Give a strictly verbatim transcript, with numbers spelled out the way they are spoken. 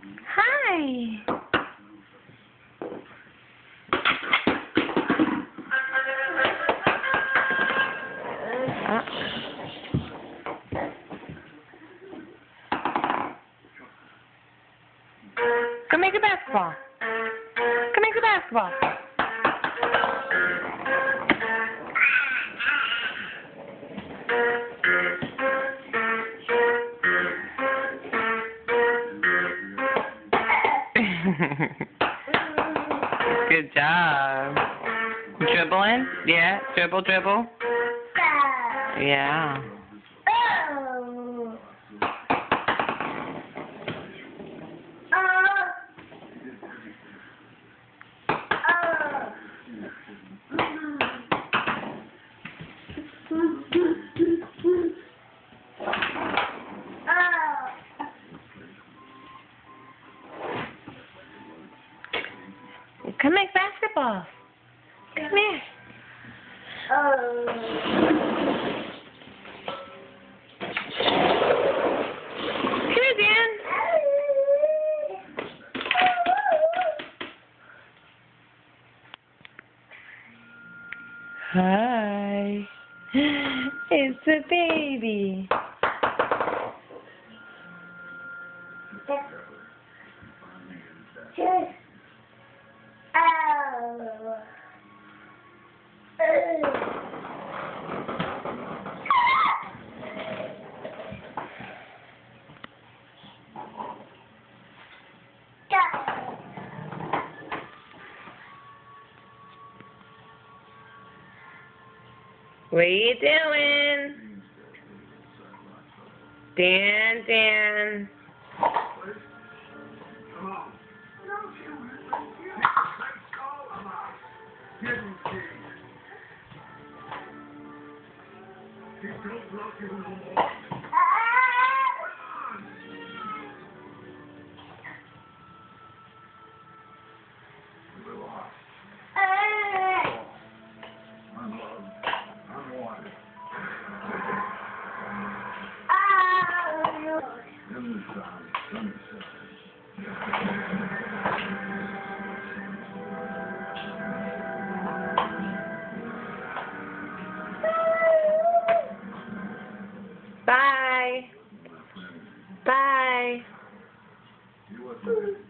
Hi. Uh. Go make a basketball. Go make a basketball. Good job. Dribbling? Yeah. Dribble, dribble. Yeah. Come make basketball. Come here. Come here, Dan. Hi. It's a baby. What are you doing? Dan, Dan. Bye. Bye.